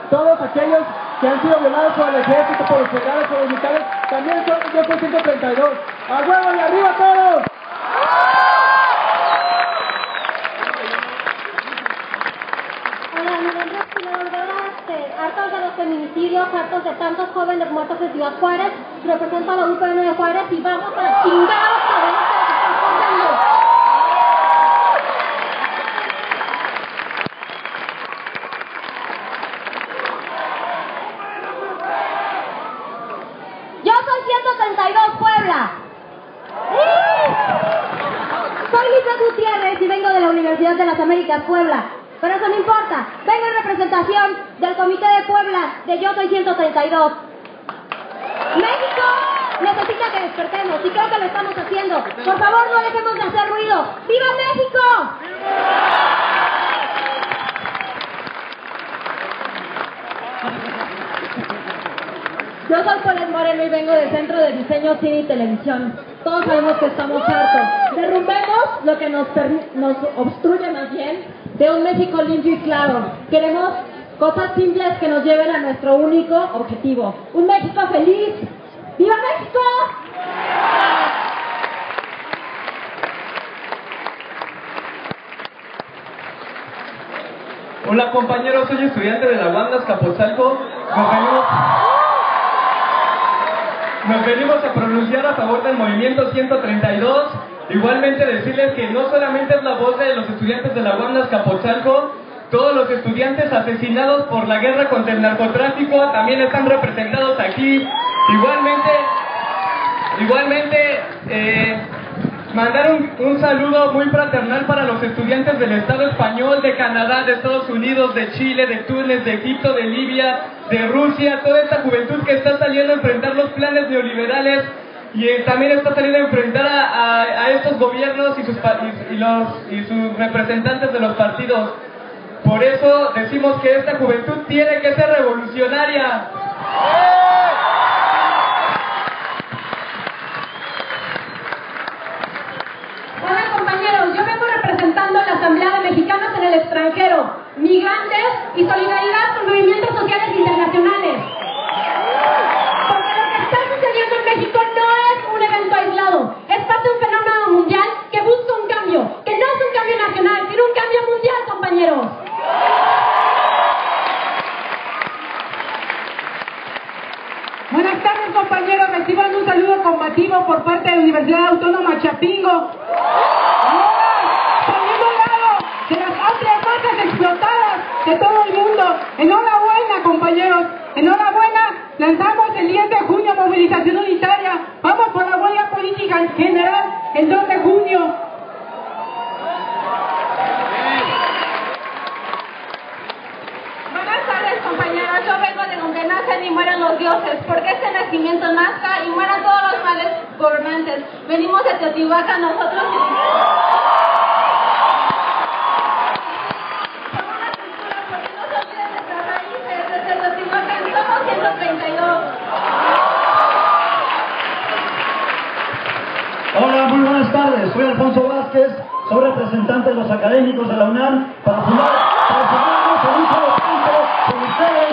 todos aquellos que han sido violados por el ejército, por los soldados, por los militares, también son yo soy 132. ¡A huevo y arriba todos! Hola, mi nombre es Pilar Olvera, hartos de los feminicidios, hartos de tantos jóvenes muertos en Ciudad Juárez, represento a la UPN de Juárez y vamos a la chingada poderes que están pasando. Yo soy 132 Puebla. Soy Lisa Gutiérrez y vengo de la Universidad de las Américas Puebla. Pero eso no importa. Vengo en representación del Comité de Puebla de Yo Soy 132. México necesita que despertemos y creo que lo estamos haciendo. Por favor, no dejemos de hacer ruido. ¡Viva México! Yo soy Polen Moreno y vengo del Centro de Diseño, Cine y Televisión. Todos sabemos que estamos hartos. Derrumbemos lo que nos obstruye más bien de un México limpio y claro. Queremos cosas simples que nos lleven a nuestro único objetivo. ¡Un México feliz! ¡Viva México! Hola compañeros, soy estudiante de la UAM Azcapotzalco. Nos venimos a pronunciar a favor del movimiento 132. Igualmente decirles que no solamente es la voz de los estudiantes de la UAM Azcapotzalco, todos los estudiantes asesinados por la guerra contra el narcotráfico también están representados aquí. Igualmente mandar un saludo muy fraternal para los estudiantes del Estado español, de Canadá, de Estados Unidos, de Chile, de Túnez, de Egipto, de Libia, de Rusia, toda esta juventud que está saliendo a enfrentar los planes neoliberales y también está saliendo a enfrentar a estos gobiernos y sus representantes de los partidos. Por eso decimos que esta juventud tiene que ser revolucionaria. Hola compañeros, yo vengo representando a la Asamblea de Mexicanos en el extranjero, migrantes y solidaridad con movimientos sociales internacionales. Porque lo que está sucediendo en México no es un evento aislado, es parte de un fenómeno mundial que busca un cambio, que no es un cambio nacional, sino un cambio mundial, compañeros. Buenas tardes compañeros, reciban un saludo combativo por parte de la Universidad Autónoma Chapingo. Poniendo al lado de las amplias masas explotadas de todo el mundo. Enhorabuena compañeros, enhorabuena, lanzamos el 10 de junio movilización unitaria, vamos por la huelga política en general el 2 de junio. Buenas tardes compañeros, yo vengo de donde nacen y mueren los dioses, porque este nacimiento nazca y mueran todos los males gobernantes. Venimos de Teotihuacán, nosotros somos una cultura, porque no se olviden nuestras raíces, desde Teotihuacán somos 132. Hola, muy buenas tardes, soy Alfonso Vázquez, soy representante de los académicos de la UNAM para fundar un solo punto con ustedes.